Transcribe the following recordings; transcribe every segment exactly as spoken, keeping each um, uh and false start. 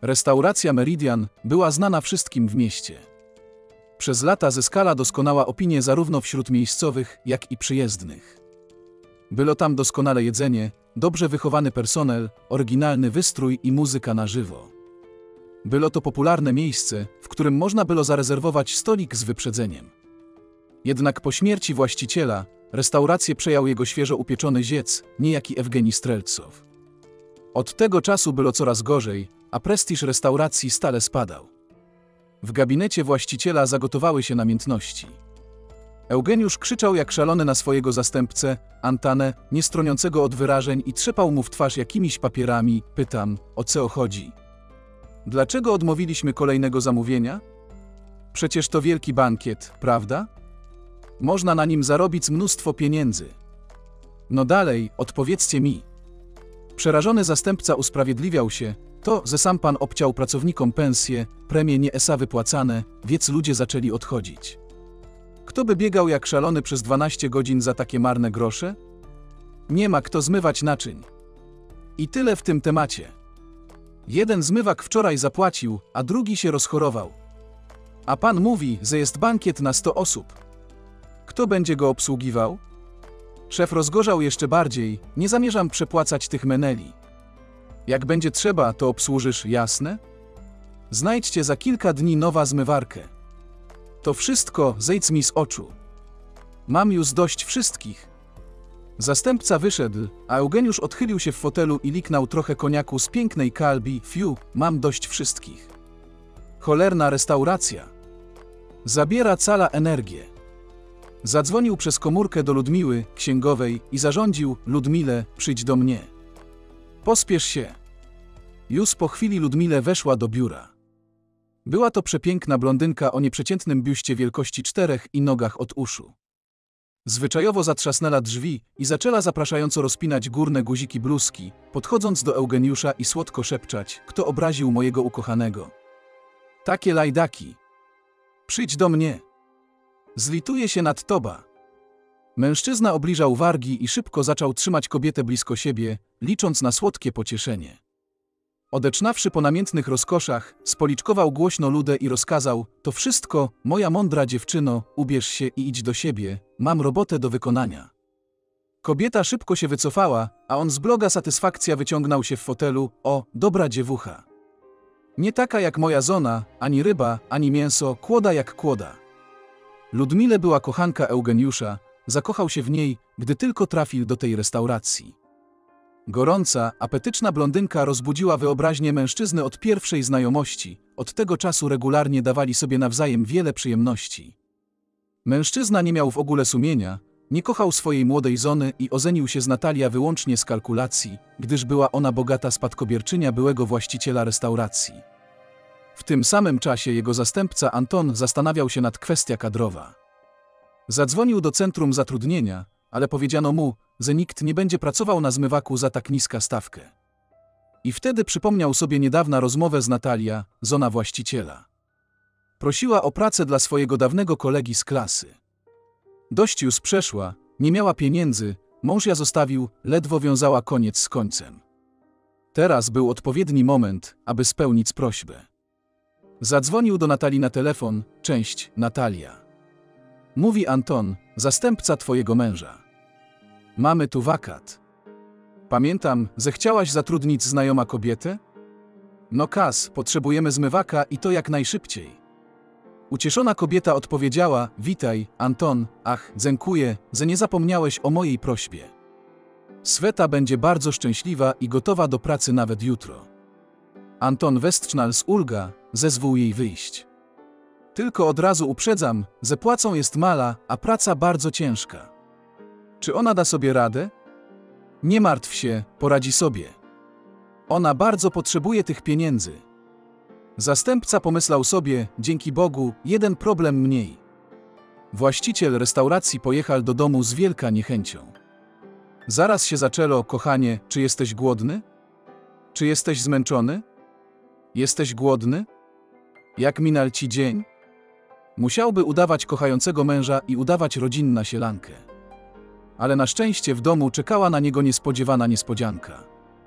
Restauracja Meridian była znana wszystkim w mieście. Przez lata zyskała doskonałą opinię zarówno wśród miejscowych, jak i przyjezdnych. Było tam doskonale jedzenie, dobrze wychowany personel, oryginalny wystrój i muzyka na żywo. Było to popularne miejsce, w którym można było zarezerwować stolik z wyprzedzeniem. Jednak po śmierci właściciela, restaurację przejął jego świeżo upieczony ziec, niejaki Ewgenij Strelcow. Od tego czasu było coraz gorzej, a prestiż restauracji stale spadał. W gabinecie właściciela zagotowały się namiętności. Eugeniusz krzyczał jak szalony na swojego zastępcę, Antanę, nie stroniącego od wyrażeń, i trzepał mu w twarz jakimiś papierami. Pytam, o co chodzi? Dlaczego odmówiliśmy kolejnego zamówienia? Przecież to wielki bankiet, prawda? Można na nim zarobić mnóstwo pieniędzy. No dalej, odpowiedzcie mi. Przerażony zastępca usprawiedliwiał się. To, że sam pan obciął pracownikom pensje, premie nie esa wypłacane, więc ludzie zaczęli odchodzić. Kto by biegał jak szalony przez dwanaście godzin za takie marne grosze? Nie ma kto zmywać naczyń. I tyle w tym temacie. Jeden zmywak wczoraj zapłacił, a drugi się rozchorował. A pan mówi, że jest bankiet na sto osób. Kto będzie go obsługiwał? Szef rozgorzał jeszcze bardziej, nie zamierzam przepłacać tych meneli. Jak będzie trzeba, to obsłużysz, jasne? Znajdźcie za kilka dni nowa zmywarkę. To wszystko zejdź mi z oczu. Mam już dość wszystkich. Zastępca wyszedł, a Eugeniusz odchylił się w fotelu i liknął trochę koniaku z pięknej kalbi. Fiu, mam dość wszystkich. Cholerna restauracja. Zabiera cała energię. Zadzwonił przez komórkę do Ludmiły, księgowej, i zarządził: Ludmile, przyjdź do mnie. Pospiesz się. Już po chwili Ludmile weszła do biura. Była to przepiękna blondynka o nieprzeciętnym biuście wielkości czterech i nogach od uszu. Zwyczajowo zatrzasnęła drzwi i zaczęła zapraszająco rozpinać górne guziki bluzki, podchodząc do Eugeniusza i słodko szepczać: kto obraził mojego ukochanego? Takie lajdaki. Przyjdź do mnie. Zlituję się nad tobą. Mężczyzna obliżał wargi i szybko zaczął trzymać kobietę blisko siebie, licząc na słodkie pocieszenie. Odecznawszy po namiętnych rozkoszach, spoliczkował głośno ludę i rozkazał: to wszystko, moja mądra dziewczyno, ubierz się i idź do siebie, mam robotę do wykonania. Kobieta szybko się wycofała, a on z bloga satysfakcja wyciągnął się w fotelu: o, dobra dziewucha. Nie taka jak moja żona, ani ryba, ani mięso, kłoda jak kłoda. Ludmile była kochanka Eugeniusza, zakochał się w niej, gdy tylko trafił do tej restauracji. Gorąca, apetyczna blondynka rozbudziła wyobraźnię mężczyzny od pierwszej znajomości, od tego czasu regularnie dawali sobie nawzajem wiele przyjemności. Mężczyzna nie miał w ogóle sumienia, nie kochał swojej młodej żony i ożenił się z Natalia wyłącznie z kalkulacji, gdyż była ona bogata spadkobierczynia byłego właściciela restauracji. W tym samym czasie jego zastępca Anton zastanawiał się nad kwestią kadrową. Zadzwonił do centrum zatrudnienia, ale powiedziano mu, że nikt nie będzie pracował na zmywaku za tak niską stawkę. I wtedy przypomniał sobie niedawna rozmowę z Natalia, żona właściciela. Prosiła o pracę dla swojego dawnego kolegi z klasy. Dość już przeszła, nie miała pieniędzy, mąż ją zostawił, ledwo wiązała koniec z końcem. Teraz był odpowiedni moment, aby spełnić prośbę. Zadzwonił do Natalii na telefon: cześć, Natalia. Mówi Anton, zastępca twojego męża. Mamy tu wakat. Pamiętam, że chciałaś zatrudnić znajoma kobietę? No kas, potrzebujemy zmywaka i to jak najszybciej. Ucieszona kobieta odpowiedziała: witaj, Anton, ach, dziękuję, że nie zapomniałeś o mojej prośbie. Sweta będzie bardzo szczęśliwa i gotowa do pracy nawet jutro. Anton westchnął z ulga, zezwól jej wyjść. Tylko od razu uprzedzam, że płacą jest mala, a praca bardzo ciężka. Czy ona da sobie radę? Nie martw się, poradzi sobie. Ona bardzo potrzebuje tych pieniędzy. Zastępca pomyślał sobie: dzięki Bogu, jeden problem mniej. Właściciel restauracji pojechał do domu z wielką niechęcią. Zaraz się zaczęło: kochanie, czy jesteś głodny? Czy jesteś zmęczony? Jesteś głodny? Jak minął ci dzień? Musiałby udawać kochającego męża i udawać rodzinna sielankę. Ale na szczęście w domu czekała na niego niespodziewana niespodzianka.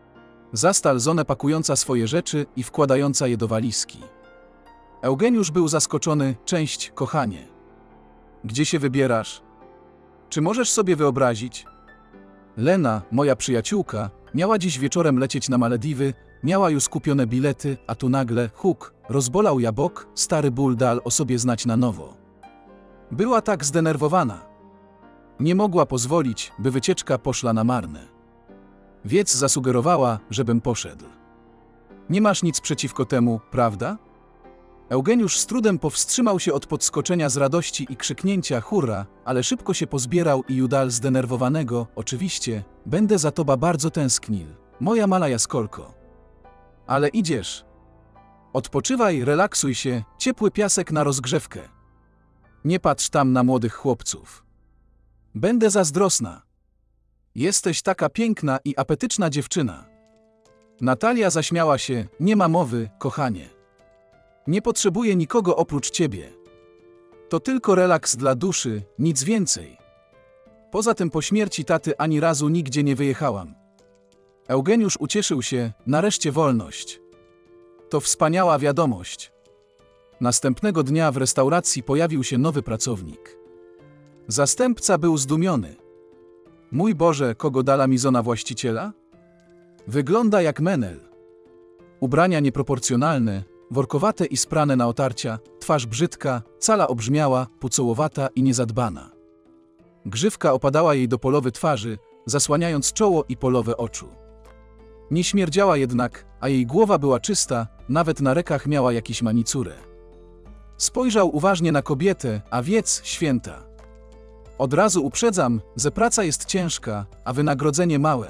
Zastał Zonę pakująca swoje rzeczy i wkładająca je do walizki. Eugeniusz był zaskoczony. Cześć, kochanie. Gdzie się wybierasz? Czy możesz sobie wyobrazić? Lena, moja przyjaciółka, miała dziś wieczorem lecieć na Malediwy, miała już kupione bilety, a tu nagle, huk, rozbolał ją bok, stary ból dal o sobie znać na nowo. Była tak zdenerwowana. Nie mogła pozwolić, by wycieczka poszła na marne. Więc zasugerowała, żebym poszedł. Nie masz nic przeciwko temu, prawda? Eugeniusz z trudem powstrzymał się od podskoczenia z radości i krzyknięcia hurra, ale szybko się pozbierał i udal zdenerwowanego, oczywiście, będę za tobą bardzo tęsknił, moja mala jaskolko. Ale idziesz. Odpoczywaj, relaksuj się, ciepły piasek na rozgrzewkę. Nie patrz tam na młodych chłopców. Będę zazdrosna. Jesteś taka piękna i apetyczna dziewczyna. Natalia zaśmiała się, nie ma mowy, kochanie. Nie potrzebuję nikogo oprócz ciebie. To tylko relaks dla duszy, nic więcej. Poza tym po śmierci taty ani razu nigdzie nie wyjechałam. Eugeniusz ucieszył się, nareszcie wolność. To wspaniała wiadomość. Następnego dnia w restauracji pojawił się nowy pracownik. Zastępca był zdumiony. Mój Boże, kogo dala mi Zona właściciela? Wygląda jak menel. Ubrania nieproporcjonalne, workowate i sprane na otarcia, twarz brzydka, cala obrzmiała, pucołowata i niezadbana. Grzywka opadała jej do połowy twarzy, zasłaniając czoło i połowę oczu. Nie śmierdziała jednak, a jej głowa była czysta, nawet na rekach miała jakiś manicurę. Spojrzał uważnie na kobietę, a wiec święta. Od razu uprzedzam, że praca jest ciężka, a wynagrodzenie małe.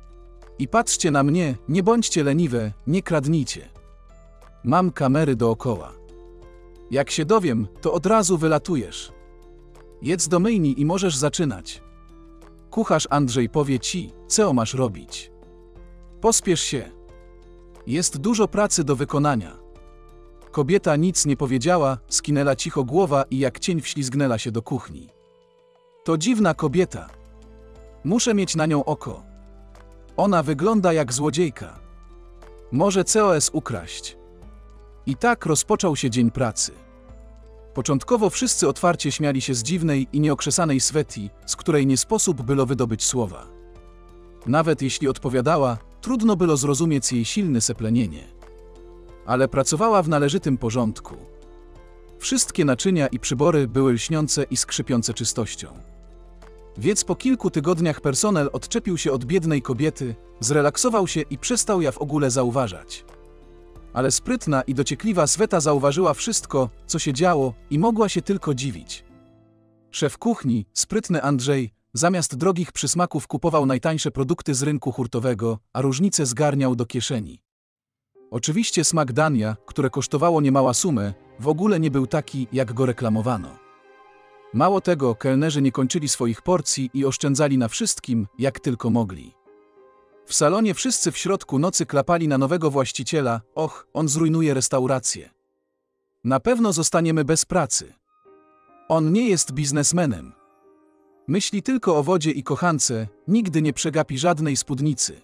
I patrzcie na mnie, nie bądźcie leniwe, nie kradnijcie. Mam kamery dookoła. Jak się dowiem, to od razu wylatujesz. Jedz do myjni i możesz zaczynać. Kucharz Andrzej powie ci, co masz robić. Pospiesz się. Jest dużo pracy do wykonania. Kobieta nic nie powiedziała, skinęła cicho głowa i jak cień wślizgnęła się do kuchni. To dziwna kobieta. Muszę mieć na nią oko. Ona wygląda jak złodziejka. Może C O S ukraść. I tak rozpoczął się dzień pracy. Początkowo wszyscy otwarcie śmiali się z dziwnej i nieokrzesanej Sweti, z której nie sposób było wydobyć słowa. Nawet jeśli odpowiadała, trudno było zrozumieć jej silne seplenienie. Ale pracowała w należytym porządku. Wszystkie naczynia i przybory były lśniące i skrzypiące czystością. Więc po kilku tygodniach personel odczepił się od biednej kobiety, zrelaksował się i przestał ja w ogóle zauważać. Ale sprytna i dociekliwa Sweta zauważyła wszystko, co się działo i mogła się tylko dziwić. Szef kuchni, sprytny Andrzej, zamiast drogich przysmaków kupował najtańsze produkty z rynku hurtowego, a różnice zgarniał do kieszeni. Oczywiście smak dania, które kosztowało niemała sumę, w ogóle nie był taki, jak go reklamowano. Mało tego, kelnerzy nie kończyli swoich porcji i oszczędzali na wszystkim, jak tylko mogli. W salonie wszyscy w środku nocy klapali na nowego właściciela, och, on zrujnuje restaurację. Na pewno zostaniemy bez pracy. On nie jest biznesmenem. Myśli tylko o wodzie i kochance, nigdy nie przegapi żadnej spódnicy.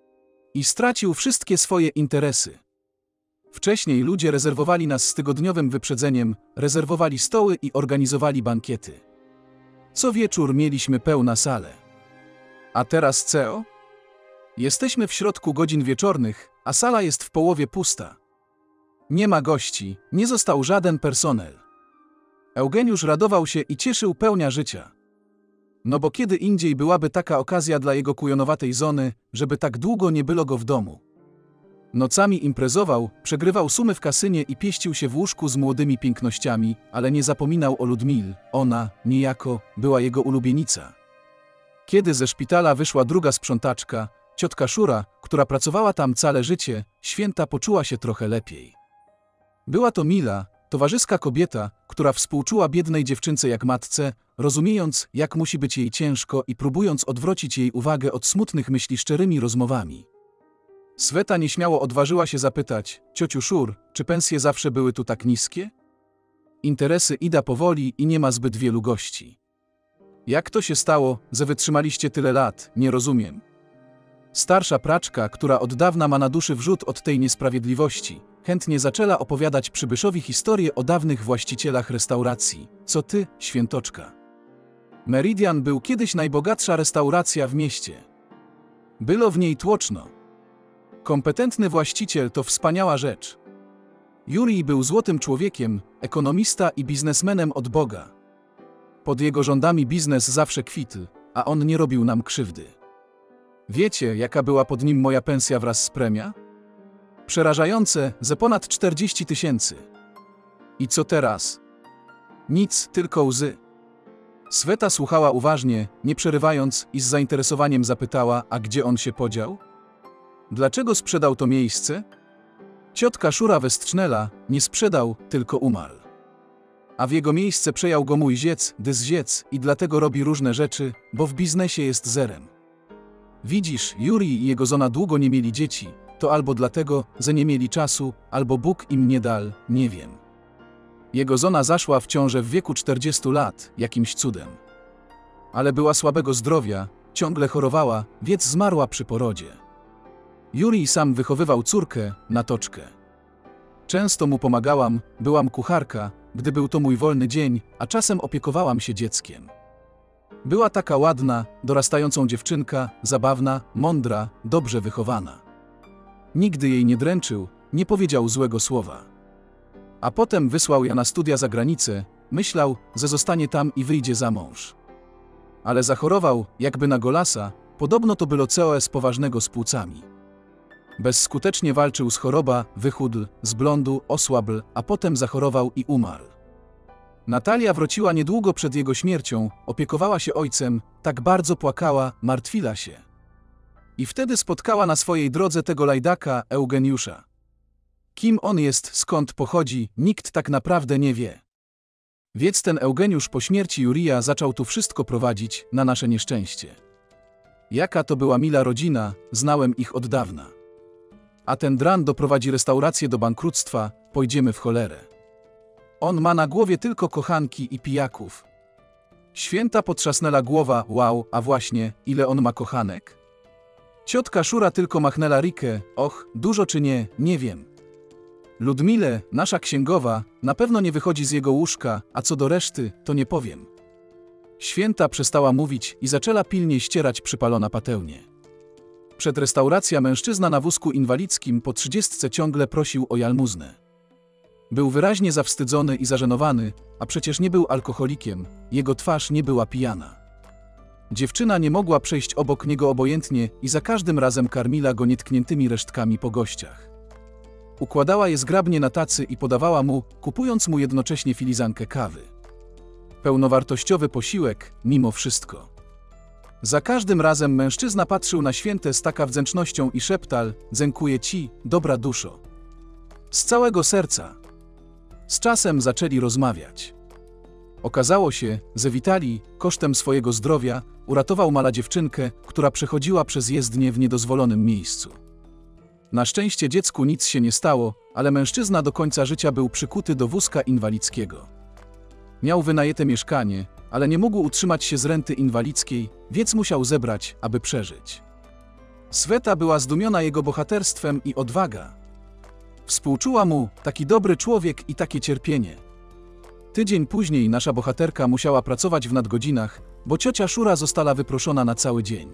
I stracił wszystkie swoje interesy. Wcześniej ludzie rezerwowali nas z tygodniowym wyprzedzeniem, rezerwowali stoły i organizowali bankiety. Co wieczór mieliśmy pełna salę. A teraz C O? Jesteśmy w środku godzin wieczornych, a sala jest w połowie pusta. Nie ma gości, nie został żaden personel. Eugeniusz radował się i cieszył pełnia życia. No bo kiedy indziej byłaby taka okazja dla jego kujonowatej Zony, żeby tak długo nie było go w domu. Nocami imprezował, przegrywał sumy w kasynie i pieścił się w łóżku z młodymi pięknościami, ale nie zapominał o Ludmil, ona, niejako, była jego ulubienica. Kiedy ze szpitala wyszła druga sprzątaczka, ciotka Szura, która pracowała tam całe życie, święta poczuła się trochę lepiej. Była to mila, towarzyska kobieta, która współczuła biednej dziewczynce jak matce, rozumiejąc, jak musi być jej ciężko i próbując odwrócić jej uwagę od smutnych myśli szczerymi rozmowami. Sweta nieśmiało odważyła się zapytać, ciociu Szur, czy pensje zawsze były tu tak niskie? Interesy ida powoli i nie ma zbyt wielu gości. Jak to się stało, że wytrzymaliście tyle lat, nie rozumiem. Starsza praczka, która od dawna ma na duszy wrzód od tej niesprawiedliwości, chętnie zaczęła opowiadać przybyszowi historię o dawnych właścicielach restauracji. Co ty, świętoczka? Meridian był kiedyś najbogatsza restauracja w mieście. Było w niej tłoczno. Kompetentny właściciel to wspaniała rzecz. Jurij był złotym człowiekiem, ekonomista i biznesmenem od Boga. Pod jego rządami biznes zawsze kwitł, a on nie robił nam krzywdy. Wiecie, jaka była pod nim moja pensja wraz z premia? Przerażające, ze ponad czterdzieści tysięcy. I co teraz? Nic, tylko łzy. Sweta słuchała uważnie, nie przerywając, i z zainteresowaniem zapytała, a gdzie on się podział? Dlaczego sprzedał to miejsce? Ciotka Szura Westcznela nie sprzedał, tylko umarł. A w jego miejsce przejął go mój ziec, dys ziec, i dlatego robi różne rzeczy, bo w biznesie jest zerem. Widzisz, Jurij i jego żona długo nie mieli dzieci, to albo dlatego, że nie mieli czasu, albo Bóg im nie dał, nie wiem. Jego żona zaszła w ciążę w wieku czterdziestu lat, jakimś cudem. Ale była słabego zdrowia, ciągle chorowała, więc zmarła przy porodzie. Jurij sam wychowywał córkę, Natoczkę. Często mu pomagałam, byłam kucharka, gdy był to mój wolny dzień, a czasem opiekowałam się dzieckiem. Była taka ładna, dorastającą dziewczynka, zabawna, mądra, dobrze wychowana. Nigdy jej nie dręczył, nie powiedział złego słowa. A potem wysłał ja na studia za granicę, myślał, że zostanie tam i wyjdzie za mąż. Ale zachorował, jakby na golasa, podobno to było C O S poważnego z płucami. Bezskutecznie walczył z choroba, wychudł, zblądł, osłabł, a potem zachorował i umarł. Natalia wróciła niedługo przed jego śmiercią, opiekowała się ojcem, tak bardzo płakała, martwiła się. I wtedy spotkała na swojej drodze tego lajdaka, Eugeniusza. Kim on jest, skąd pochodzi, nikt tak naprawdę nie wie. Więc ten Eugeniusz po śmierci Jurija zaczął tu wszystko prowadzić, na nasze nieszczęście. Jaka to była mila rodzina, znałem ich od dawna. A ten dran doprowadzi restaurację do bankructwa, pójdziemy w cholerę. On ma na głowie tylko kochanki i pijaków. Święta potrzasnęła głowa, wow, a właśnie, ile on ma kochanek? Ciotka Szura tylko machnęła rikę, och, dużo czy nie, nie wiem. Ludmile, nasza księgowa, na pewno nie wychodzi z jego łóżka, a co do reszty, to nie powiem. Święta przestała mówić i zaczęła pilnie ścierać przypalona patelnię. Przed restauracja mężczyzna na wózku inwalidzkim po trzydziestce ciągle prosił o jalmuznę. Był wyraźnie zawstydzony i zażenowany, a przecież nie był alkoholikiem, jego twarz nie była pijana. Dziewczyna nie mogła przejść obok niego obojętnie i za każdym razem karmiła go nietkniętymi resztkami po gościach. Układała je zgrabnie na tacy i podawała mu, kupując mu jednocześnie filiżankę kawy. Pełnowartościowy posiłek, mimo wszystko. Za każdym razem mężczyzna patrzył na Świętę z taka wdzięcznością i szeptał: dziękuję ci, dobra duszo. Z całego serca. Z czasem zaczęli rozmawiać. Okazało się, że Witali, kosztem swojego zdrowia, uratował mała dziewczynkę, która przechodziła przez jezdnię w niedozwolonym miejscu. Na szczęście dziecku nic się nie stało, ale mężczyzna do końca życia był przykuty do wózka inwalidzkiego. Miał wynajęte mieszkanie, ale nie mógł utrzymać się z renty inwalidzkiej, więc musiał zebrać, aby przeżyć. Sweta była zdumiona jego bohaterstwem i odwaga. Współczuła mu, taki dobry człowiek i takie cierpienie. Tydzień później nasza bohaterka musiała pracować w nadgodzinach, bo ciocia Szura została wyproszona na cały dzień.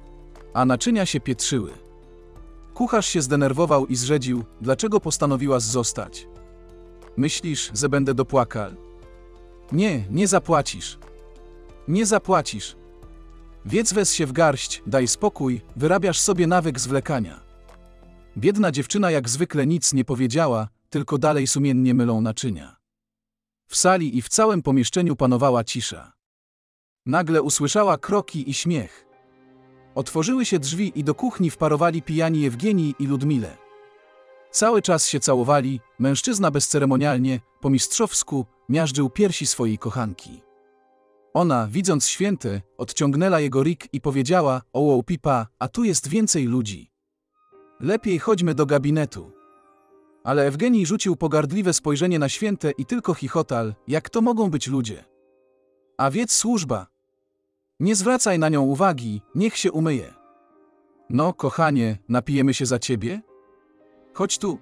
A naczynia się pietrzyły. Kucharz się zdenerwował i zrzedził, dlaczego postanowiła zostać. Myślisz, że będę dopłakał? Nie, nie zapłacisz. Nie zapłacisz. Więc weź się w garść, daj spokój, wyrabiasz sobie nawyk zwlekania. Biedna dziewczyna jak zwykle nic nie powiedziała, tylko dalej sumiennie mylą naczynia. W sali i w całym pomieszczeniu panowała cisza. Nagle usłyszała kroki i śmiech. Otworzyły się drzwi i do kuchni wparowali pijani Jewgenij i Ludmile. Cały czas się całowali, mężczyzna bezceremonialnie, po mistrzowsku, miażdżył piersi swojej kochanki. Ona, widząc Świętę, odciągnęła jego rik i powiedziała: oło pipa, a tu jest więcej ludzi. Lepiej chodźmy do gabinetu. Ale Ewgenij rzucił pogardliwe spojrzenie na Świętę i tylko chichotal: jak to mogą być ludzie? A więc służba. Nie zwracaj na nią uwagi, niech się umyje. No, kochanie, napijemy się za ciebie? Chodź tu.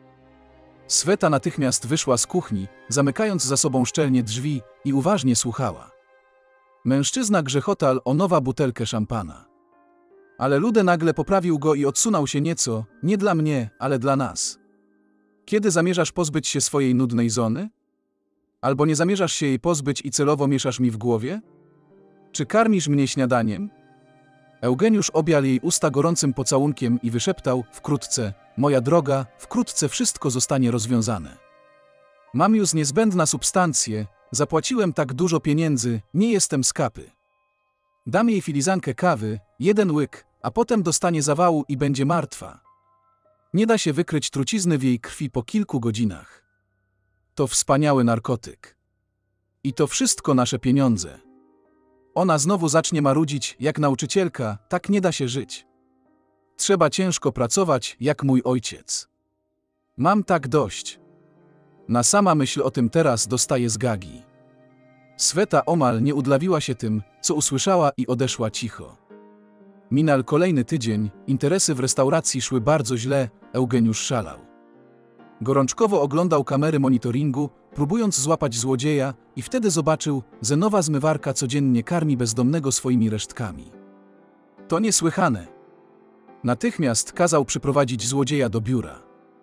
Sweta natychmiast wyszła z kuchni, zamykając za sobą szczelnie drzwi i uważnie słuchała. Mężczyzna grzechotal o nowa butelkę szampana. Ale Lude nagle poprawił go i odsunął się nieco, nie dla mnie, ale dla nas. Kiedy zamierzasz pozbyć się swojej nudnej żony? Albo nie zamierzasz się jej pozbyć i celowo mieszasz mi w głowie? Czy karmisz mnie śniadaniem? Eugeniusz objał jej usta gorącym pocałunkiem i wyszeptał: wkrótce, moja droga, wkrótce wszystko zostanie rozwiązane. Mam już niezbędna substancję, zapłaciłem tak dużo pieniędzy, nie jestem skapy. Dam jej filizankę kawy, jeden łyk, a potem dostanie zawału i będzie martwa. Nie da się wykryć trucizny w jej krwi po kilku godzinach. To wspaniały narkotyk. I to wszystko nasze pieniądze. Ona znowu zacznie marudzić, jak nauczycielka, tak nie da się żyć. Trzeba ciężko pracować, jak mój ojciec. Mam tak dość. Na sama myśl o tym teraz dostaję zgagi. Sweta omal nie udlawiła się tym, co usłyszała i odeszła cicho. Minął kolejny tydzień, interesy w restauracji szły bardzo źle, Eugeniusz szalał. Gorączkowo oglądał kamery monitoringu, próbując złapać złodzieja, i wtedy zobaczył, że nowa zmywarka codziennie karmi bezdomnego swoimi resztkami. To niesłychane. Natychmiast kazał przyprowadzić złodzieja do biura.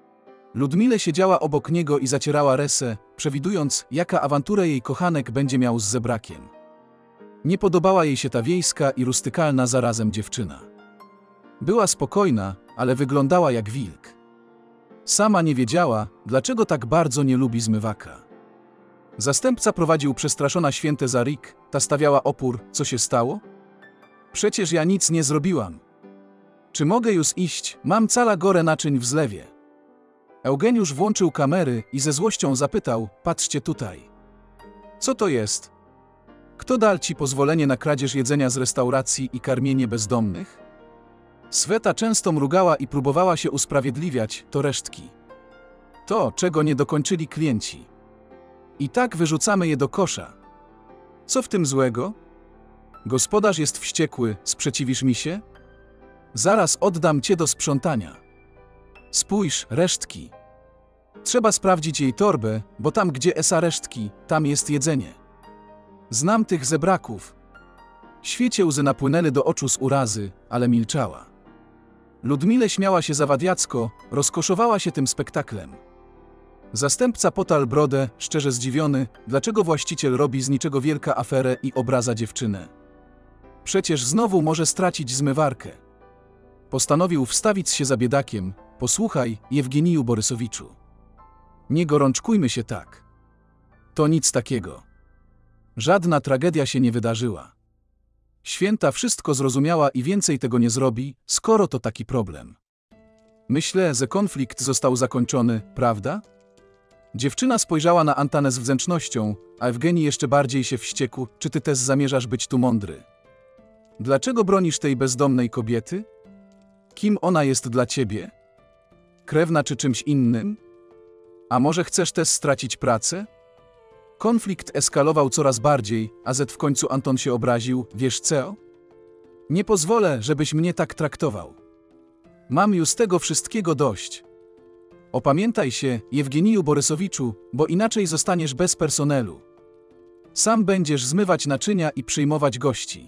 Ludmile siedziała obok niego i zacierała resę, przewidując, jaka awanturę jej kochanek będzie miał z zebrakiem. Nie podobała jej się ta wiejska i rustykalna zarazem dziewczyna. Była spokojna, ale wyglądała jak wilk. Sama nie wiedziała, dlaczego tak bardzo nie lubi zmywaka. Zastępca prowadził przestraszona święte Zarik, ta stawiała opór. Co się stało? Przecież ja nic nie zrobiłam. Czy mogę już iść? Mam cała gorę naczyń w zlewie. Eugeniusz włączył kamery i ze złością zapytał: patrzcie tutaj. Co to jest? Kto dał ci pozwolenie na kradzież jedzenia z restauracji i karmienie bezdomnych? Sweta często mrugała i próbowała się usprawiedliwiać: to resztki. To, czego nie dokończyli klienci. I tak wyrzucamy je do kosza. Co w tym złego? Gospodarz jest wściekły, sprzeciwisz mi się? Zaraz oddam cię do sprzątania. Spójrz, resztki. Trzeba sprawdzić jej torbę, bo tam, gdzie esa resztki, tam jest jedzenie. Znam tych zebraków. Świecie łzy napłynęły do oczu z urazy, ale milczała. Ludmile śmiała się zawadiacko, rozkoszowała się tym spektaklem. Zastępca potarł brodę, szczerze zdziwiony, dlaczego właściciel robi z niczego wielka aferę i obraza dziewczynę. Przecież znowu może stracić zmywarkę. Postanowił wstawić się za biedakiem. Posłuchaj, Jewgeniju Borysowiczu. Nie gorączkujmy się tak. To nic takiego. Żadna tragedia się nie wydarzyła. Święta wszystko zrozumiała i więcej tego nie zrobi, skoro to taki problem. Myślę, że konflikt został zakończony, prawda? Dziewczyna spojrzała na Antanę z wdzięcznością, a Ewgenii jeszcze bardziej się wściekł. Czy ty też zamierzasz być tu mądry? Dlaczego bronisz tej bezdomnej kobiety? Kim ona jest dla ciebie? Krewna czy czymś innym? A może chcesz też stracić pracę? Konflikt eskalował coraz bardziej, a Zet w końcu Anton się obraził. Wiesz co? Nie pozwolę, żebyś mnie tak traktował. Mam już tego wszystkiego dość. Opamiętaj się, Jewgeniju Borysowiczu, bo inaczej zostaniesz bez personelu. Sam będziesz zmywać naczynia i przyjmować gości.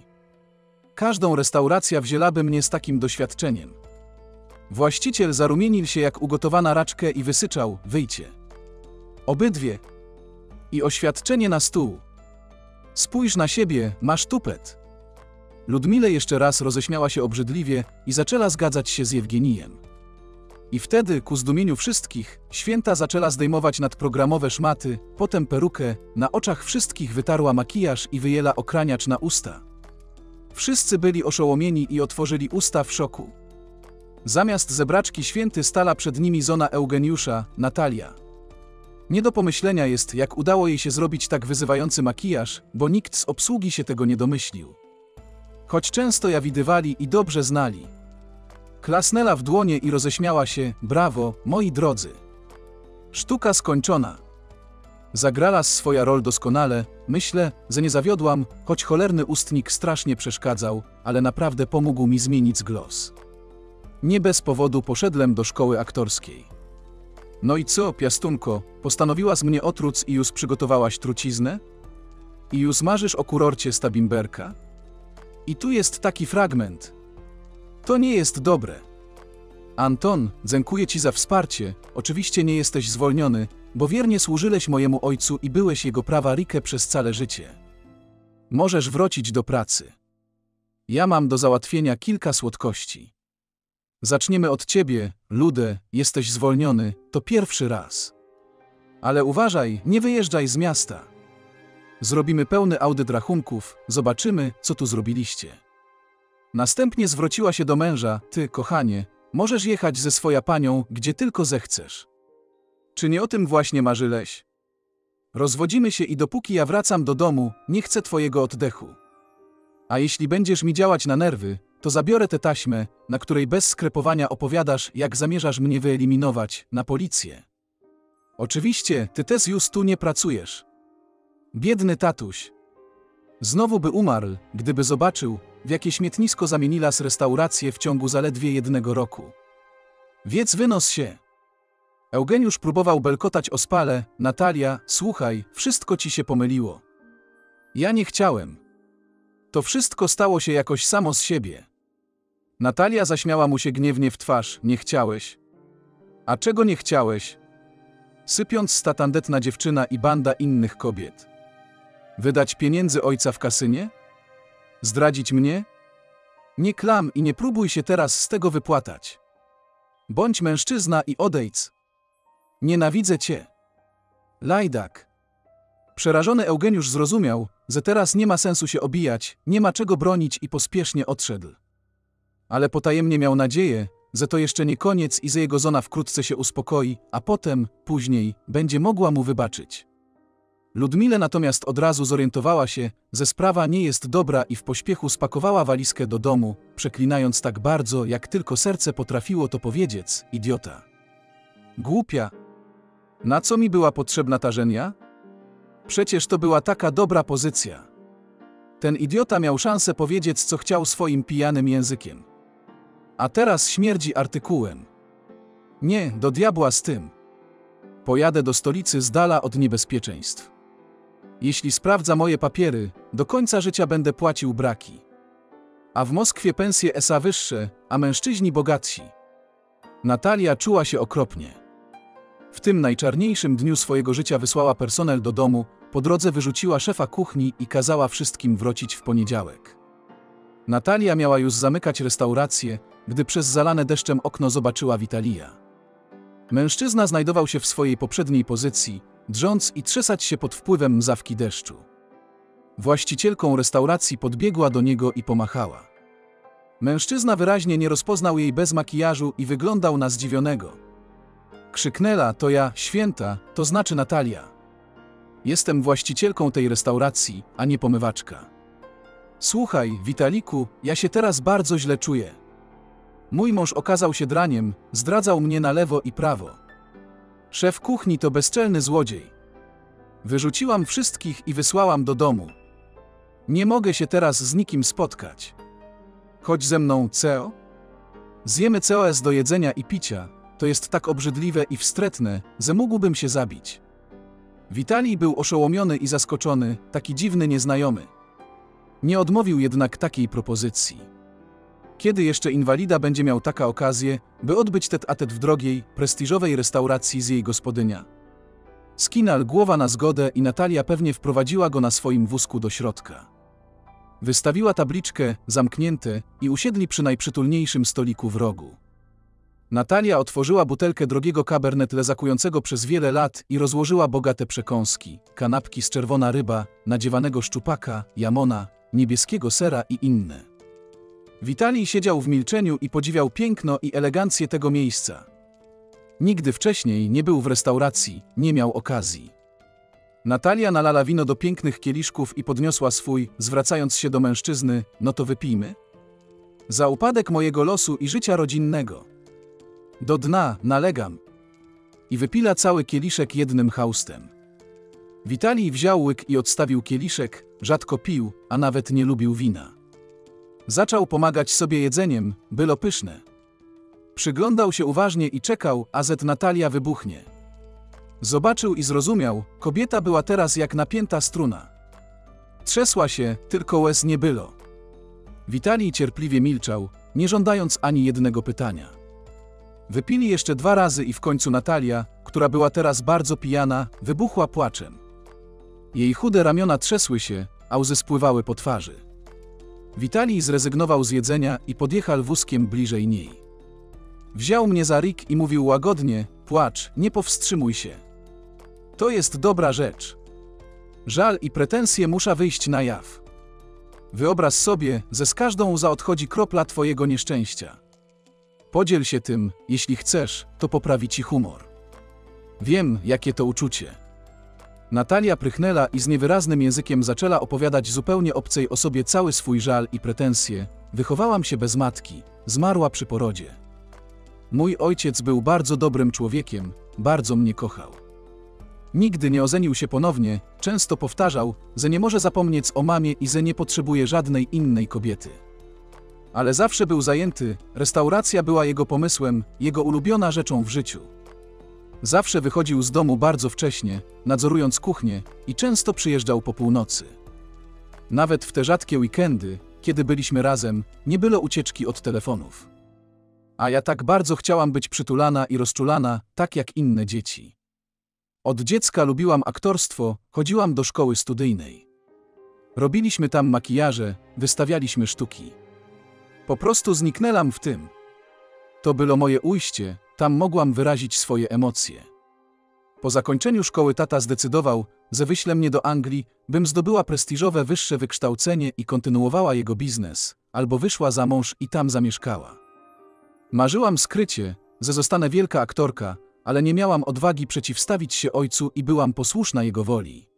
Każdą restauracja wzięłaby mnie z takim doświadczeniem. Właściciel zarumienił się jak ugotowana raczkę i wysyczał: wyjdzie. Obydwie. I oświadczenie na stół. Spójrz na siebie, masz tupet. Ludmile jeszcze raz roześmiała się obrzydliwie i zaczęła zgadzać się z Jewgenijem. I wtedy, ku zdumieniu wszystkich, Święta zaczęła zdejmować nadprogramowe szmaty, potem perukę, na oczach wszystkich wytarła makijaż i wyjęła okraniacz na usta. Wszyscy byli oszołomieni i otworzyli usta w szoku. Zamiast zebraczki Święty stała przed nimi żona Eugeniusza, Natalia. Nie do pomyślenia jest, jak udało jej się zrobić tak wyzywający makijaż, bo nikt z obsługi się tego nie domyślił. Choć często ja widywali i dobrze znali. Klasnęła w dłonie i roześmiała się: brawo, moi drodzy. Sztuka skończona. Zagrała swoja rol doskonale, myślę, że nie zawiodłam, choć cholerny ustnik strasznie przeszkadzał, ale naprawdę pomógł mi zmienić głos. Nie bez powodu poszedłem do szkoły aktorskiej. No i co, piastunko, postanowiłaś mnie otruc i już przygotowałaś truciznę? I już marzysz o kurorcie z Tabimberka? I tu jest taki fragment. To nie jest dobre. Anton, dziękuję ci za wsparcie, oczywiście nie jesteś zwolniony, bo wiernie służyłeś mojemu ojcu i byłeś jego prawa ręka przez całe życie. Możesz wrócić do pracy. Ja mam do załatwienia kilka słodkości. Zaczniemy od ciebie, Lude, jesteś zwolniony, to pierwszy raz. Ale uważaj, nie wyjeżdżaj z miasta. Zrobimy pełny audyt rachunków, zobaczymy, co tu zrobiliście. Następnie zwróciła się do męża, ty, kochanie, możesz jechać ze swoją panią, gdzie tylko zechcesz. Czy nie o tym właśnie marzyłeś? Rozwodzimy się i dopóki ja wracam do domu, nie chcę twojego oddechu. A jeśli będziesz mi działać na nerwy, to zabiorę tę taśmę, na której bez skrepowania opowiadasz, jak zamierzasz mnie wyeliminować, na policję. Oczywiście, ty też już tu nie pracujesz. Biedny tatuś. Znowu by umarł, gdyby zobaczył, w jakie śmietnisko zamieniła z restaurację w ciągu zaledwie jednego roku. Więc wynos się. Eugeniusz próbował belkotać o spale. Natalia, słuchaj, wszystko ci się pomyliło. Ja nie chciałem. To wszystko stało się jakoś samo z siebie. Natalia zaśmiała mu się gniewnie w twarz. Nie chciałeś. A czego nie chciałeś? Sypiąc sta tandetna dziewczyna i banda innych kobiet. Wydać pieniędzy ojca w kasynie? Zdradzić mnie? Nie klam i nie próbuj się teraz z tego wypłatać. Bądź mężczyzna i odejdź. Nienawidzę cię. Lajdak. Przerażony Eugeniusz zrozumiał, że teraz nie ma sensu się obijać, nie ma czego bronić i pospiesznie odszedł. Ale potajemnie miał nadzieję, że to jeszcze nie koniec i że jego żona wkrótce się uspokoi, a potem, później, będzie mogła mu wybaczyć. Ludmile natomiast od razu zorientowała się, że sprawa nie jest dobra i w pośpiechu spakowała walizkę do domu, przeklinając tak bardzo, jak tylko serce potrafiło to powiedzieć, idiota. Głupia. Na co mi była potrzebna ta żenia? Przecież to była taka dobra pozycja. Ten idiota miał szansę powiedzieć, co chciał swoim pijanym językiem. A teraz śmierdzi artykułem. Nie, do diabła z tym. Pojadę do stolicy z dala od niebezpieczeństw. Jeśli sprawdza moje papiery, do końca życia będę płacił braki. A w Moskwie pensje es a wyższe, a mężczyźni bogatsi. Natalia czuła się okropnie. W tym najczarniejszym dniu swojego życia wysłała personel do domu, po drodze wyrzuciła szefa kuchni i kazała wszystkim wrócić w poniedziałek. Natalia miała już zamykać restaurację, gdy przez zalane deszczem okno zobaczyła Witalija. Mężczyzna znajdował się w swojej poprzedniej pozycji, drżąc i trzesać się pod wpływem mzawki deszczu. Właścicielką restauracji podbiegła do niego i pomachała. Mężczyzna wyraźnie nie rozpoznał jej bez makijażu i wyglądał na zdziwionego. Krzyknęła: to ja, święta, to znaczy Natalia. Jestem właścicielką tej restauracji, a nie pomywaczka. Słuchaj, Witaliku, ja się teraz bardzo źle czuję. Mój mąż okazał się draniem, zdradzał mnie na lewo i prawo. Szef kuchni to bezczelny złodziej. Wyrzuciłam wszystkich i wysłałam do domu. Nie mogę się teraz z nikim spotkać. Chodź ze mną, Ceo? Zjemy C O S do jedzenia i picia. To jest tak obrzydliwe i wstrętne, że mógłbym się zabić. Witalij był oszołomiony i zaskoczony, taki dziwny nieznajomy. Nie odmówił jednak takiej propozycji. Kiedy jeszcze inwalida będzie miał taka okazję, by odbyć tet-a-tet w drogiej, prestiżowej restauracji z jej gospodynia? Skinął głowa na zgodę i Natalia pewnie wprowadziła go na swoim wózku do środka. Wystawiła tabliczkę, zamknięte, i usiedli przy najprzytulniejszym stoliku w rogu. Natalia otworzyła butelkę drogiego Cabernet lezakującego przez wiele lat i rozłożyła bogate przekąski, kanapki z czerwona ryba, nadziewanego szczupaka, jamona, niebieskiego sera i inne. Witalij siedział w milczeniu i podziwiał piękno i elegancję tego miejsca. Nigdy wcześniej nie był w restauracji, nie miał okazji. Natalia nalała wino do pięknych kieliszków i podniosła swój, zwracając się do mężczyzny: no to wypijmy? Za upadek mojego losu i życia rodzinnego. Do dna, nalegam. I wypila cały kieliszek jednym haustem. Witalij wziął łyk i odstawił kieliszek, rzadko pił, a nawet nie lubił wina. Zaczął pomagać sobie jedzeniem, było pyszne. Przyglądał się uważnie i czekał, aż Natalia wybuchnie. Zobaczył i zrozumiał, kobieta była teraz jak napięta struna. Trzęsła się, tylko łez nie było. Witalij cierpliwie milczał, nie żądając ani jednego pytania. Wypili jeszcze dwa razy i w końcu Natalia, która była teraz bardzo pijana, wybuchła płaczem. Jej chude ramiona trzęsły się, a łzy spływały po twarzy. Witalij zrezygnował z jedzenia i podjechał wózkiem bliżej niej. Wziął mnie za ryk i mówił łagodnie: płacz, nie powstrzymuj się. To jest dobra rzecz. Żal i pretensje muszą wyjść na jaw. Wyobraź sobie, że z każdą łza odchodzi kropla twojego nieszczęścia. Podziel się tym, jeśli chcesz, to poprawi ci humor. Wiem, jakie to uczucie. Natalia prychnęła i z niewyraznym językiem zaczęła opowiadać zupełnie obcej osobie cały swój żal i pretensje. Wychowałam się bez matki, zmarła przy porodzie. Mój ojciec był bardzo dobrym człowiekiem, bardzo mnie kochał. Nigdy nie ożenił się ponownie, często powtarzał, że nie może zapomnieć o mamie i że nie potrzebuje żadnej innej kobiety. Ale zawsze był zajęty, restauracja była jego pomysłem, jego ulubiona rzeczą w życiu. Zawsze wychodził z domu bardzo wcześnie, nadzorując kuchnię i często przyjeżdżał po północy. Nawet w te rzadkie weekendy, kiedy byliśmy razem, nie było ucieczki od telefonów. A ja tak bardzo chciałam być przytulana i rozczulana, tak jak inne dzieci. Od dziecka lubiłam aktorstwo, chodziłam do szkoły studyjnej. Robiliśmy tam makijaże, wystawialiśmy sztuki. Po prostu zniknęłam w tym. To było moje ujście, tam mogłam wyrazić swoje emocje. Po zakończeniu szkoły tata zdecydował, że wyśle mnie do Anglii, bym zdobyła prestiżowe wyższe wykształcenie i kontynuowała jego biznes, albo wyszła za mąż i tam zamieszkała. Marzyłam skrycie, że zostanę wielka aktorka, ale nie miałam odwagi przeciwstawić się ojcu i byłam posłuszna jego woli.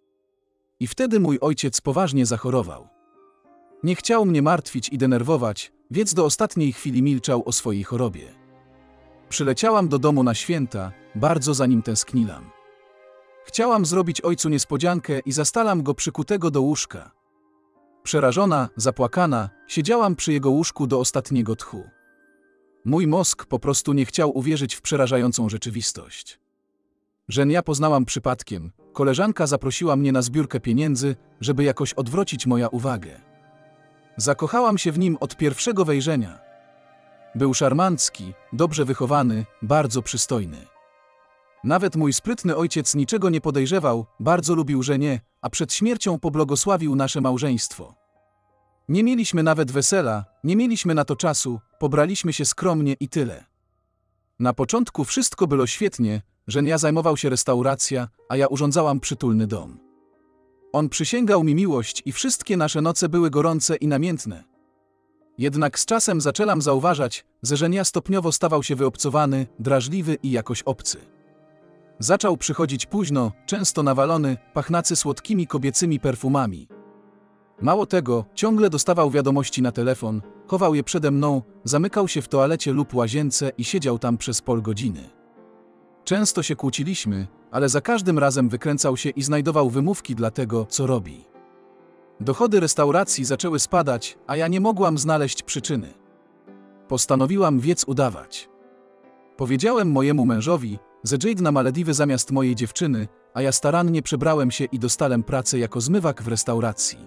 I wtedy mój ojciec poważnie zachorował. Nie chciał mnie martwić i denerwować, więc do ostatniej chwili milczał o swojej chorobie. Przyleciałam do domu na święta, bardzo za nim tęskniłam. Chciałam zrobić ojcu niespodziankę i zastałam go przykutego do łóżka. Przerażona, zapłakana, siedziałam przy jego łóżku do ostatniego tchu. Mój mózg po prostu nie chciał uwierzyć w przerażającą rzeczywistość. Żen ja poznałam przypadkiem, koleżanka zaprosiła mnie na zbiórkę pieniędzy, żeby jakoś odwrócić moją uwagę. Zakochałam się w nim od pierwszego wejrzenia. Był szarmancki, dobrze wychowany, bardzo przystojny. Nawet mój sprytny ojciec niczego nie podejrzewał, bardzo lubił żenię, a przed śmiercią pobłogosławił nasze małżeństwo. Nie mieliśmy nawet wesela, nie mieliśmy na to czasu, pobraliśmy się skromnie i tyle. Na początku wszystko było świetnie, żenia zajmował się restauracja, a ja urządzałam przytulny dom. On przysięgał mi miłość i wszystkie nasze noce były gorące i namiętne. Jednak z czasem zaczęłam zauważać, że żenia stopniowo stawał się wyobcowany, drażliwy i jakoś obcy. Zaczął przychodzić późno, często nawalony, pachnący słodkimi kobiecymi perfumami. Mało tego, ciągle dostawał wiadomości na telefon, chował je przede mną, zamykał się w toalecie lub łazience i siedział tam przez pół godziny. Często się kłóciliśmy, ale za każdym razem wykręcał się i znajdował wymówki dla tego, co robi. Dochody restauracji zaczęły spadać, a ja nie mogłam znaleźć przyczyny. Postanowiłam więc udawać. Powiedziałem mojemu mężowi, że Jade na Malediwy zamiast mojej dziewczyny, a ja starannie przebrałem się i dostałem pracę jako zmywak w restauracji.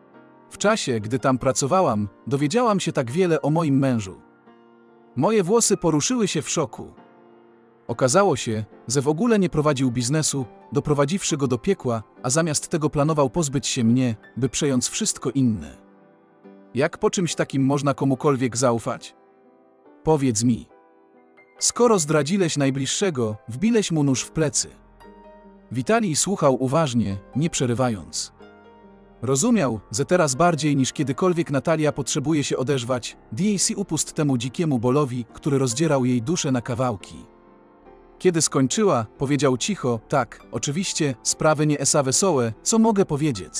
W czasie, gdy tam pracowałam, dowiedziałam się tak wiele o moim mężu. Moje włosy poruszyły się w szoku. Okazało się, że w ogóle nie prowadził biznesu, doprowadziwszy go do piekła, a zamiast tego planował pozbyć się mnie, by przejąć wszystko inne. Jak po czymś takim można komukolwiek zaufać? Powiedz mi. Skoro zdradziłeś najbliższego, wbiłeś mu nóż w plecy. Witalij słuchał uważnie, nie przerywając. Rozumiał, że teraz bardziej niż kiedykolwiek Natalia potrzebuje się odezwać, dać upust temu dzikiemu bólowi, który rozdzierał jej duszę na kawałki. Kiedy skończyła, powiedział cicho: tak, oczywiście, sprawy nie esa wesołe, co mogę powiedzieć.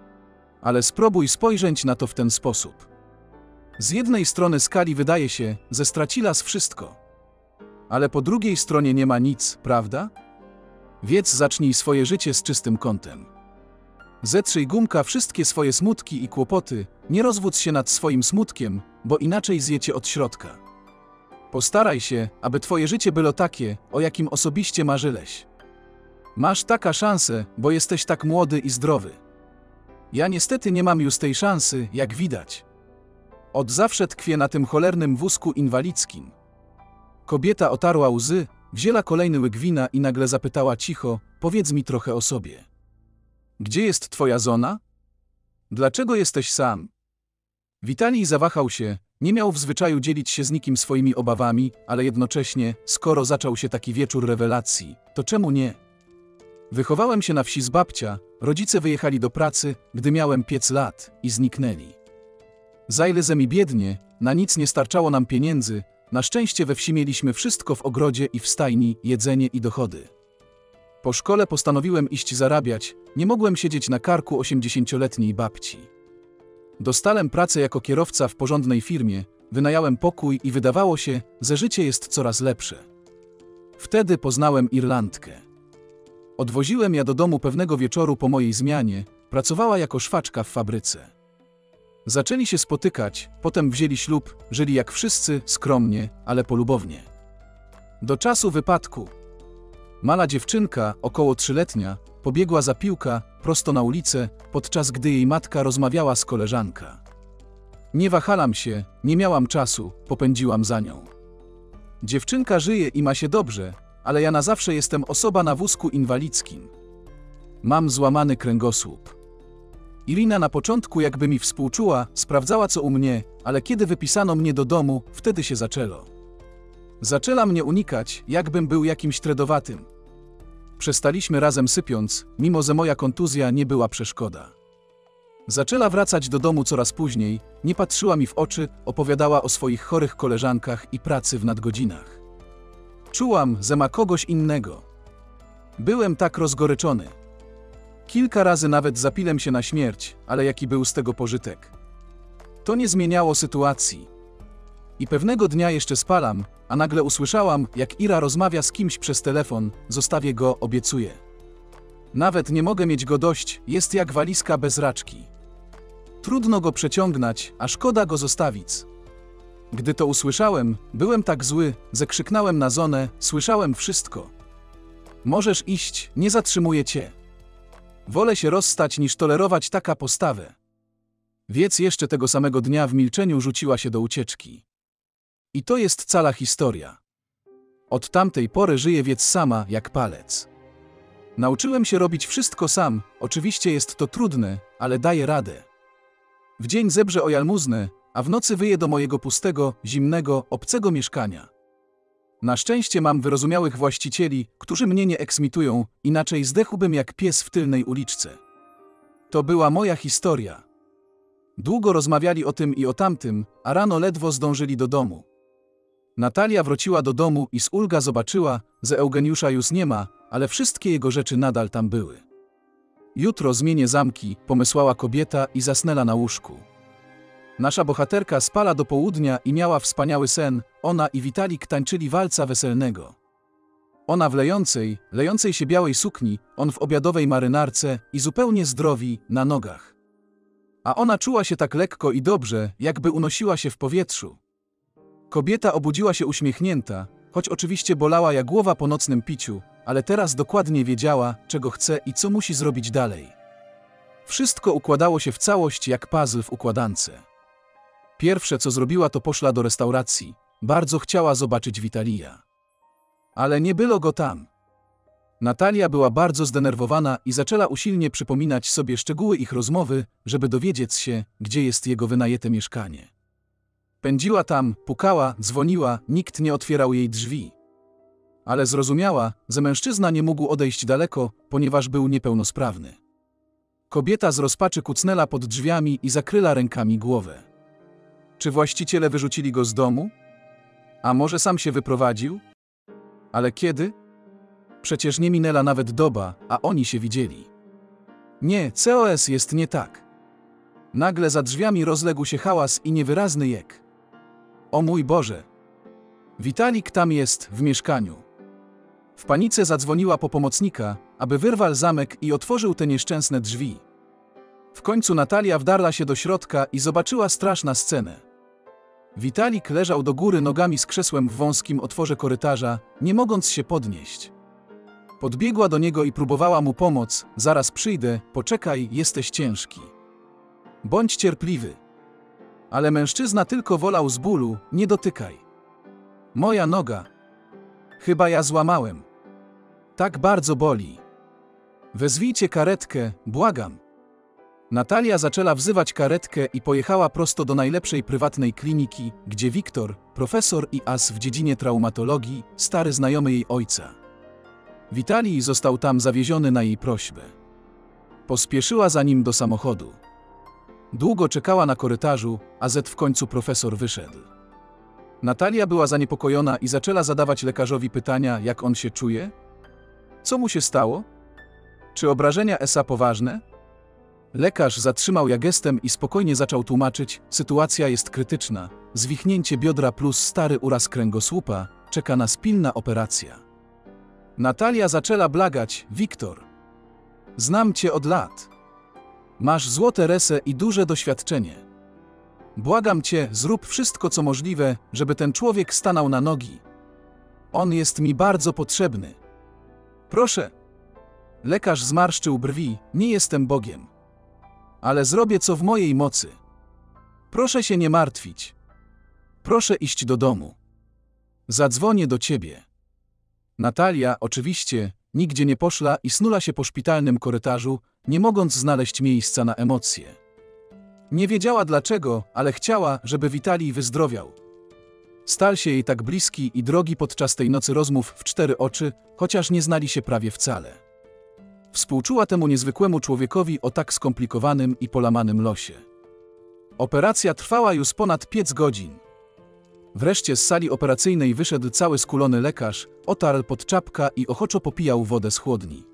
Ale spróbuj spojrzeć na to w ten sposób. Z jednej strony skali wydaje się, że straciłaś wszystko. Ale po drugiej stronie nie ma nic, prawda? Więc zacznij swoje życie z czystym kątem. Zetrzyj gumka wszystkie swoje smutki i kłopoty, nie rozwódź się nad swoim smutkiem, bo inaczej zjecie od środka. Postaraj się, aby twoje życie było takie, o jakim osobiście marzyłeś. Masz taka szansę, bo jesteś tak młody i zdrowy. Ja niestety nie mam już tej szansy, jak widać. Od zawsze tkwię na tym cholernym wózku inwalidzkim. Kobieta otarła łzy, wzięła kolejny łyk wina i nagle zapytała cicho, powiedz mi trochę o sobie. Gdzie jest twoja żona? Dlaczego jesteś sam? Witalij zawahał się, nie miał w zwyczaju dzielić się z nikim swoimi obawami, ale jednocześnie, skoro zaczął się taki wieczór rewelacji, to czemu nie? Wychowałem się na wsi z babcia, rodzice wyjechali do pracy, gdy miałem pięć lat i zniknęli. Zajleze mi biednie, na nic nie starczało nam pieniędzy, na szczęście we wsi mieliśmy wszystko w ogrodzie i w stajni, jedzenie i dochody. Po szkole postanowiłem iść zarabiać, nie mogłem siedzieć na karku osiemdziesięcioletniej babci. Dostałem pracę jako kierowca w porządnej firmie, wynająłem pokój i wydawało się, że życie jest coraz lepsze. Wtedy poznałem Irlandkę. Odwoziłem ją do domu pewnego wieczoru po mojej zmianie, pracowała jako szwaczka w fabryce. Zaczęli się spotykać, potem wzięli ślub, żyli jak wszyscy, skromnie, ale polubownie. Do czasu wypadku. Mała dziewczynka, około trzyletnia, pobiegła za piłka prosto na ulicę, podczas gdy jej matka rozmawiała z koleżanką. Nie wahałam się, nie miałam czasu, popędziłam za nią. Dziewczynka żyje i ma się dobrze, ale ja na zawsze jestem osoba na wózku inwalidzkim. Mam złamany kręgosłup. Irina na początku jakby mi współczuła, sprawdzała co u mnie, ale kiedy wypisano mnie do domu, wtedy się zaczęło. Zaczęła mnie unikać, jakbym był jakimś tredowatym. Przestaliśmy razem sypiąc, mimo że moja kontuzja nie była przeszkoda. Zaczęła wracać do domu coraz później, nie patrzyła mi w oczy, opowiadała o swoich chorych koleżankach i pracy w nadgodzinach. Czułam, że ma kogoś innego. Byłem tak rozgoryczony. Kilka razy nawet zapiłem się na śmierć, ale jaki był z tego pożytek? To nie zmieniało sytuacji. I pewnego dnia jeszcze spalam, a nagle usłyszałam, jak Ira rozmawia z kimś przez telefon, zostawię go, obiecuję. Nawet nie mogę mieć go dość, jest jak walizka bez raczki. Trudno go przeciągnąć, a szkoda go zostawić. Gdy to usłyszałem, byłem tak zły, że krzyknąłem na żonę, słyszałem wszystko. Możesz iść, nie zatrzymuję cię. Wolę się rozstać niż tolerować taka postawę. Wiec jeszcze tego samego dnia w milczeniu rzuciła się do ucieczki. I to jest cała historia. Od tamtej pory żyję wiec sama, jak palec. Nauczyłem się robić wszystko sam, oczywiście jest to trudne, ale daję radę. W dzień zebrze o jalmuznę, a w nocy wyję do mojego pustego, zimnego, obcego mieszkania. Na szczęście mam wyrozumiałych właścicieli, którzy mnie nie eksmitują, inaczej zdechłbym jak pies w tylnej uliczce. To była moja historia. Długo rozmawiali o tym i o tamtym, a rano ledwo zdążyli do domu. Natalia wróciła do domu i z ulga zobaczyła, że Eugeniusza już nie ma, ale wszystkie jego rzeczy nadal tam były. Jutro zmienię zamki, pomysłała kobieta i zasnęła na łóżku. Nasza bohaterka spała do południa i miała wspaniały sen, ona i Witalik tańczyli walca weselnego. Ona w lejącej, lejącej się białej sukni, on w obiadowej marynarce i zupełnie zdrowi, na nogach. A ona czuła się tak lekko i dobrze, jakby unosiła się w powietrzu. Kobieta obudziła się uśmiechnięta, choć oczywiście bolała jak głowa po nocnym piciu, ale teraz dokładnie wiedziała, czego chce i co musi zrobić dalej. Wszystko układało się w całość jak puzzle w układance. Pierwsze co zrobiła to poszła do restauracji, bardzo chciała zobaczyć Witalija. Ale nie było go tam. Natalia była bardzo zdenerwowana i zaczęła usilnie przypominać sobie szczegóły ich rozmowy, żeby dowiedzieć się, gdzie jest jego wynajęte mieszkanie. Pędziła tam, pukała, dzwoniła, nikt nie otwierał jej drzwi. Ale zrozumiała, że mężczyzna nie mógł odejść daleko, ponieważ był niepełnosprawny. Kobieta z rozpaczy kucnęła pod drzwiami i zakryła rękami głowę. Czy właściciele wyrzucili go z domu? A może sam się wyprowadził? Ale kiedy? Przecież nie minęła nawet doba, a oni się widzieli. Nie, C O S jest nie tak. Nagle za drzwiami rozległ się hałas i niewyrazny jęk. O mój Boże! Witalik tam jest, w mieszkaniu. W panice zadzwoniła po pomocnika, aby wyrwał zamek i otworzył te nieszczęsne drzwi. W końcu Natalia wdarła się do środka i zobaczyła straszną scenę. Witalik leżał do góry nogami z krzesłem w wąskim otworze korytarza, nie mogąc się podnieść. Podbiegła do niego i próbowała mu pomóc. Zaraz przyjdę, poczekaj, jesteś ciężki. Bądź cierpliwy. Ale mężczyzna tylko wolał z bólu, nie dotykaj. Moja noga. Chyba ja złamałem. Tak bardzo boli. Wezwijcie karetkę, błagam. Natalia zaczęła wzywać karetkę i pojechała prosto do najlepszej prywatnej kliniki, gdzie Wiktor, profesor i as w dziedzinie traumatologii, stary znajomy jej ojca. Witalij został tam zawieziony na jej prośbę. Pospieszyła za nim do samochodu. Długo czekała na korytarzu, a Z w końcu profesor wyszedł. Natalia była zaniepokojona i zaczęła zadawać lekarzowi pytania, jak on się czuje? Co mu się stało? Czy obrażenia S A poważne? Lekarz zatrzymał ja gestem i spokojnie zaczął tłumaczyć, sytuacja jest krytyczna, zwichnięcie biodra plus stary uraz kręgosłupa, czeka nas pilna operacja. Natalia zaczęła blagać, Wiktor. Znam cię od lat. Masz złote ręce i duże doświadczenie. Błagam cię, zrób wszystko co możliwe, żeby ten człowiek stanął na nogi. On jest mi bardzo potrzebny. Proszę. Lekarz zmarszczył brwi, nie jestem Bogiem. Ale zrobię co w mojej mocy. Proszę się nie martwić. Proszę iść do domu. Zadzwonię do ciebie. Natalia, oczywiście, nigdzie nie poszła i snula się po szpitalnym korytarzu, nie mogąc znaleźć miejsca na emocje. Nie wiedziała dlaczego, ale chciała, żeby Witalij wyzdrowiał. Stał się jej tak bliski i drogi podczas tej nocy rozmów w cztery oczy, chociaż nie znali się prawie wcale. Współczuła temu niezwykłemu człowiekowi o tak skomplikowanym i polamanym losie. Operacja trwała już ponad pięć godzin. Wreszcie z sali operacyjnej wyszedł cały skulony lekarz, otarł pod czapka i ochoczo popijał wodę z chłodni.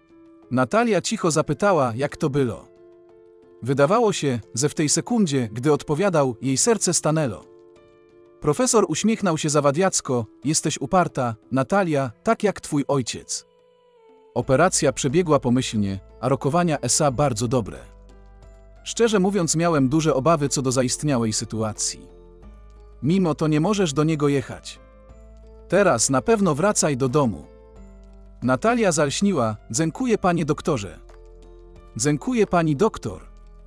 Natalia cicho zapytała, jak to było. Wydawało się, że w tej sekundzie, gdy odpowiadał, jej serce stanęło. Profesor uśmiechnął się zawadiacko, jesteś uparta, Natalia, tak jak twój ojciec. Operacja przebiegła pomyślnie, a rokowania S A bardzo dobre. Szczerze mówiąc, miałem duże obawy co do zaistniałej sytuacji. Mimo to nie możesz do niego jechać. Teraz na pewno wracaj do domu. Natalia zalśniła, dziękuję panie doktorze. Dziękuję pani doktor.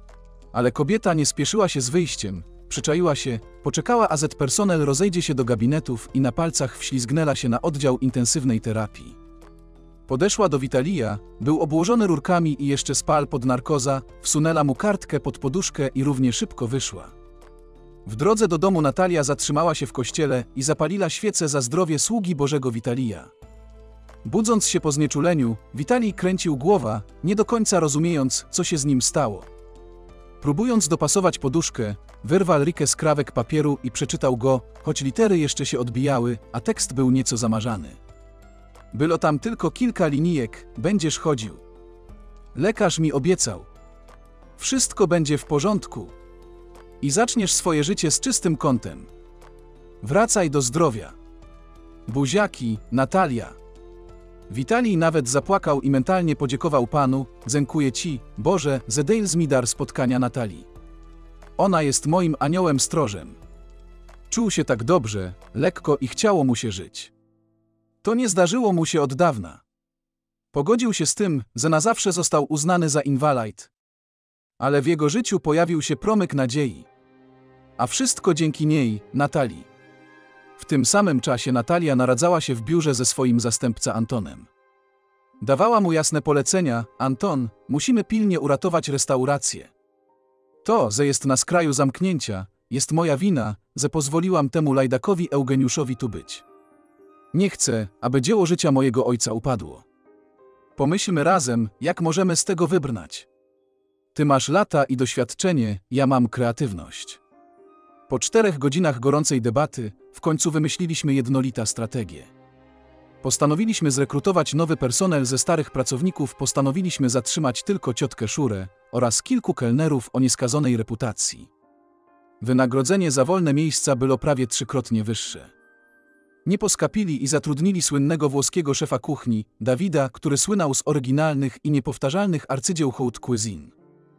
Ale kobieta nie spieszyła się z wyjściem, przyczaiła się, poczekała aż personel rozejdzie się do gabinetów i na palcach wślizgnęła się na oddział intensywnej terapii. Podeszła do Witalija, był obłożony rurkami i jeszcze spał pod narkoza, wsunęła mu kartkę pod poduszkę i równie szybko wyszła. W drodze do domu Natalia zatrzymała się w kościele i zapaliła świecę za zdrowie sługi Bożego Witalija. Budząc się po znieczuleniu, Witalij kręcił głowę, nie do końca rozumiejąc, co się z nim stało. Próbując dopasować poduszkę, wyrwał Rikę skrawek papieru i przeczytał go, choć litery jeszcze się odbijały, a tekst był nieco zamarzany. Było tam tylko kilka linijek, będziesz chodził. Lekarz mi obiecał. Wszystko będzie w porządku. I zaczniesz swoje życie z czystym kątem. Wracaj do zdrowia. Buziaki, Natalia. Witalij nawet zapłakał i mentalnie podziękował Panu, dziękuję Ci, Boże, że dałeś mi dar spotkania Natalii. Ona jest moim aniołem stróżem. Czuł się tak dobrze, lekko i chciało mu się żyć. To nie zdarzyło mu się od dawna. Pogodził się z tym, że na zawsze został uznany za inwalid. Ale w jego życiu pojawił się promyk nadziei. A wszystko dzięki niej, Natalii. W tym samym czasie Natalia naradzała się w biurze ze swoim zastępcą Antonem. Dawała mu jasne polecenia, Anton, musimy pilnie uratować restaurację. To, że jest na skraju zamknięcia, jest moja wina, że pozwoliłam temu lajdakowi Eugeniuszowi tu być. Nie chcę, aby dzieło życia mojego ojca upadło. Pomyślmy razem, jak możemy z tego wybrnąć. Ty masz lata i doświadczenie, ja mam kreatywność. Po czterech godzinach gorącej debaty, w końcu wymyśliliśmy jednolitą strategię. Postanowiliśmy zrekrutować nowy personel ze starych pracowników, postanowiliśmy zatrzymać tylko ciotkę Szurę oraz kilku kelnerów o nieskazonej reputacji. Wynagrodzenie za wolne miejsca było prawie trzykrotnie wyższe. Nie poskapili i zatrudnili słynnego włoskiego szefa kuchni, Dawida, który słynął z oryginalnych i niepowtarzalnych arcydzieł haute cuisine.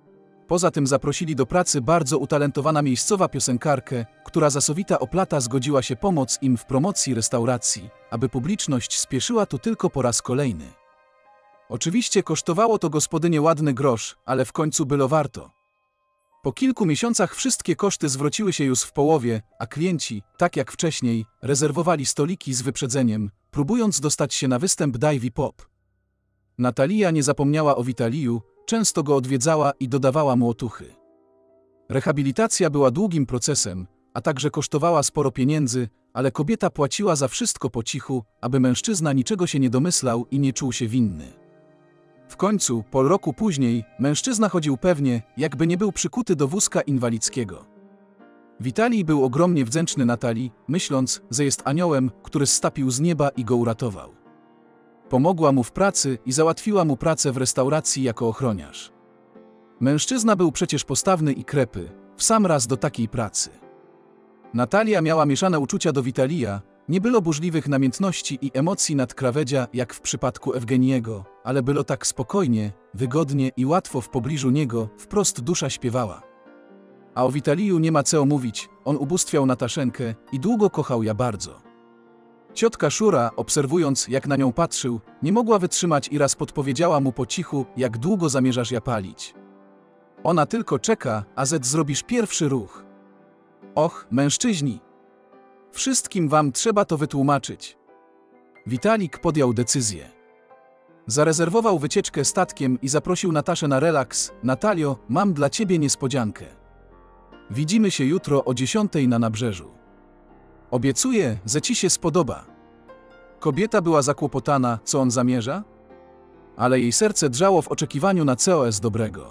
Poza tym zaprosili do pracy bardzo utalentowana miejscowa piosenkarkę, która zasowita oplata zgodziła się pomóc im w promocji restauracji, aby publiczność spieszyła tu tylko po raz kolejny. Oczywiście kosztowało to gospodynię ładny grosz, ale w końcu było warto. Po kilku miesiącach wszystkie koszty zwróciły się już w połowie, a klienci, tak jak wcześniej, rezerwowali stoliki z wyprzedzeniem, próbując dostać się na występ Divey Pop. Natalia nie zapomniała o Witaliju, często go odwiedzała i dodawała mu otuchy. Rehabilitacja była długim procesem, a także kosztowała sporo pieniędzy, ale kobieta płaciła za wszystko po cichu, aby mężczyzna niczego się nie domyślał i nie czuł się winny. W końcu, pół roku później, mężczyzna chodził pewnie, jakby nie był przykuty do wózka inwalidzkiego. Witalij był ogromnie wdzięczny Natalii, myśląc, że jest aniołem, który zstapił z nieba i go uratował. Pomogła mu w pracy i załatwiła mu pracę w restauracji jako ochroniarz. Mężczyzna był przecież postawny i krepy, w sam raz do takiej pracy. Natalia miała mieszane uczucia do Witalija, nie było burzliwych namiętności i emocji nad krawędzia jak w przypadku Ewgeniego, ale było tak spokojnie, wygodnie i łatwo w pobliżu niego, wprost dusza śpiewała. A o Witaliju nie ma co mówić, on ubóstwiał Nataszenkę i długo kochał ja bardzo. Ciotka Szura, obserwując, jak na nią patrzył, nie mogła wytrzymać i raz podpowiedziała mu po cichu, jak długo zamierzasz ja palić. Ona tylko czeka, a zet zrobisz pierwszy ruch. Och, mężczyźni! Wszystkim wam trzeba to wytłumaczyć. Witalik podjął decyzję. Zarezerwował wycieczkę statkiem i zaprosił Nataszę na relaks. Natalio, mam dla ciebie niespodziankę. Widzimy się jutro o dziesiątej na nabrzeżu. Obiecuję, że ci się spodoba. Kobieta była zakłopotana, co on zamierza? Ale jej serce drżało w oczekiwaniu na coś dobrego.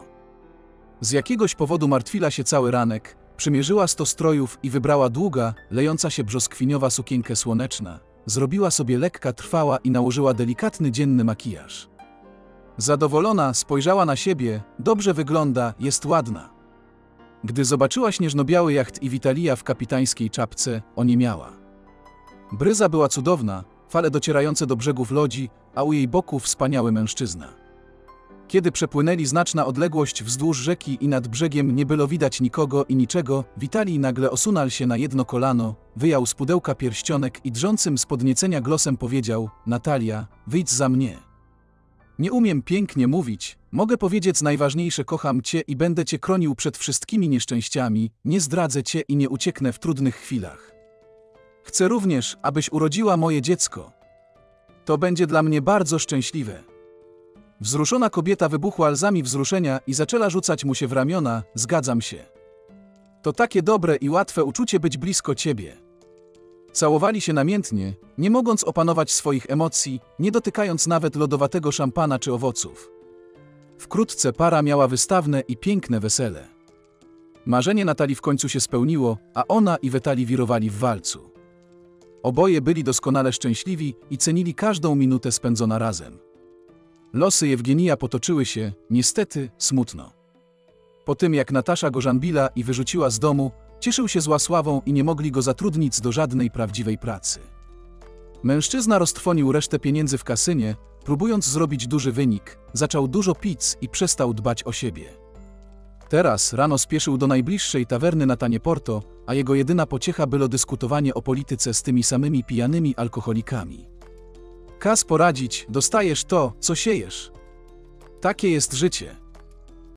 Z jakiegoś powodu martwiła się cały ranek, przymierzyła sto strojów i wybrała długa, lejąca się brzoskwiniowa sukienkę słoneczna. Zrobiła sobie lekka trwała i nałożyła delikatny dzienny makijaż. Zadowolona spojrzała na siebie, dobrze wygląda, jest ładna. Gdy zobaczyła śnieżno-biały jacht i Witalija w kapitańskiej czapce, oniemiała. Bryza była cudowna, fale docierające do brzegów lodzi, a u jej boku wspaniały mężczyzna. Kiedy przepłynęli znaczna odległość wzdłuż rzeki i nad brzegiem nie było widać nikogo i niczego, Witalij nagle osunął się na jedno kolano, wyjął z pudełka pierścionek i drżącym z podniecenia głosem powiedział: Natalia, wyjdź za mnie. Nie umiem pięknie mówić, mogę powiedzieć najważniejsze: kocham cię i będę cię chronił przed wszystkimi nieszczęściami, nie zdradzę cię i nie ucieknę w trudnych chwilach. Chcę również, abyś urodziła moje dziecko. To będzie dla mnie bardzo szczęśliwe. Wzruszona kobieta wybuchła łzami wzruszenia i zaczęła rzucać mu się w ramiona. Zgadzam się. To takie dobre i łatwe uczucie być blisko ciebie. Całowali się namiętnie, nie mogąc opanować swoich emocji, nie dotykając nawet lodowatego szampana czy owoców. Wkrótce para miała wystawne i piękne wesele. Marzenie Natalii w końcu się spełniło, a ona i Witalij wirowali w walcu. Oboje byli doskonale szczęśliwi i cenili każdą minutę spędzona razem. Losy Jewgenija potoczyły się, niestety, smutno. Po tym jak Natasza go żanbiła i wyrzuciła z domu, cieszył się zła sławą i nie mogli go zatrudnić do żadnej prawdziwej pracy. Mężczyzna roztrwonił resztę pieniędzy w kasynie, próbując zrobić duży wynik, zaczął dużo pić i przestał dbać o siebie. Teraz rano spieszył do najbliższej tawerny na Tanie Porto, a jego jedyna pociecha było dyskutowanie o polityce z tymi samymi pijanymi alkoholikami. Kas poradzić, dostajesz to, co siejesz. Takie jest życie.